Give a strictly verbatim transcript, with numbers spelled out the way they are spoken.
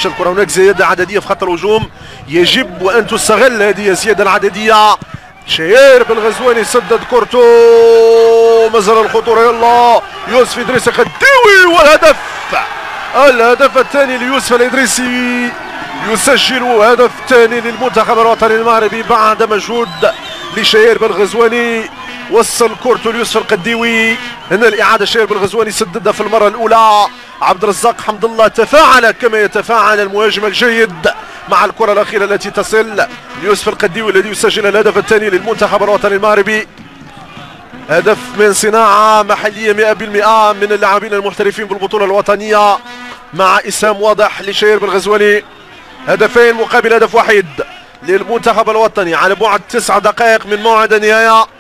تمشي الكره. هناك زياده عدديه في خط الهجوم، يجب وان تستغل هذه الزياده العدديه. شهير بالغزواني سدد كورتو، مازال الخطوره. يلا يوسف ادريس القديوي والهدف، الهدف الثاني ليوسف الادريسي، يسجل هدف ثاني للمنتخب الوطني المغربي بعد مجهود لشهير بالغزواني. وصل كورتو ليوسف القديوي. هنا الاعاده، شهير بالغزواني سددها في المره الاولى. عبد الرزاق حمد الله تفاعل كما يتفاعل المهاجم الجيد مع الكره الاخيره التي تصل ليوسف القديوي الذي يسجل الهدف الثاني للمنتخب الوطني المغربي. هدف من صناعه محليه مئة بالمئة من اللاعبين المحترفين بالبطوله الوطنيه، مع اسهام واضح لشهير بالغزواني. هدفين مقابل هدف واحد للمنتخب الوطني على بعد تسع دقائق من موعد النهايه.